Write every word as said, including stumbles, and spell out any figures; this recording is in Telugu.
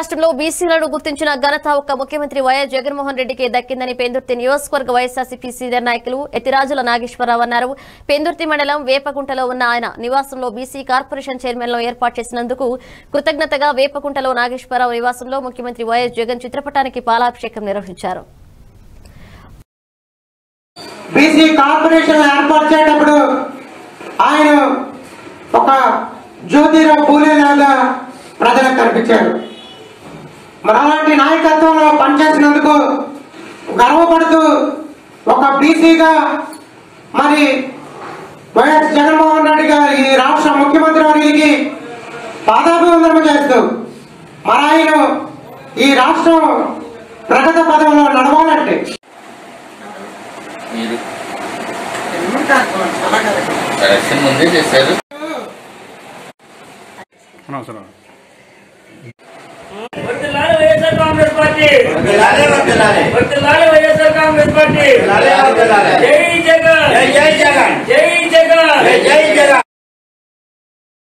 రాష్ట్రంలో బీసీలను గుర్తించిన ఘనత ఒక్క ముఖ్యమంత్రి వైఎస్ జగన్మోహన్ రెడ్డికి దక్కిందని పెందుర్తి నియోజకవర్గ వైఎస్ఆర్సీపీ సీనియర్ నాయకులు ఎత్తిరాజుల నాగేశ్వరరావు అన్నారు. పెందుర్తి మండలం వేపకుంటలో ఉన్న ఆయన నివాసంలో బీసీ కార్పొరేషన్ చైర్మన్లో ఏర్పాటు చేసినందుకు కృతజ్ఞతగా వేపకుంటలో నాగేశ్వరరావు నివాసంలో ముఖ్యమంత్రి వైఎస్ జగన్ చిత్రపటానికి పాలాభిషేకం నిర్వహించారు. బీసీ కార్పొరేషన్ ఏర్పాటు చేసేటప్పుడు ఆయన ఒక జ్యోతిరావు పూలే లాగా ప్రజలకు కనిపించారు. మరి అలాంటి నాయకత్వంలో పనిచేసినందుకు గర్వపడుతూ ఒక బీసీగా మరి వైఎస్ జగన్మోహన్ రెడ్డి గారు ఈ రాష్ట్ర ముఖ్యమంత్రి వారికి పాదాభివందనం చేస్తూ మరి ఆయన ఈ రాష్ట్రం ప్రగతి పదంలో నడవాలంటే ముందే చేశారు. వర్ధిల్లాలి వైఎస్ఆర్ కాంగ్రెస్ పార్టీ, వర్ధిల్లాలి వైఎస్ఆర్ కాంగ్రెస్ పార్టీ. జై జగన్, జై జగన్, జై జగన్, జై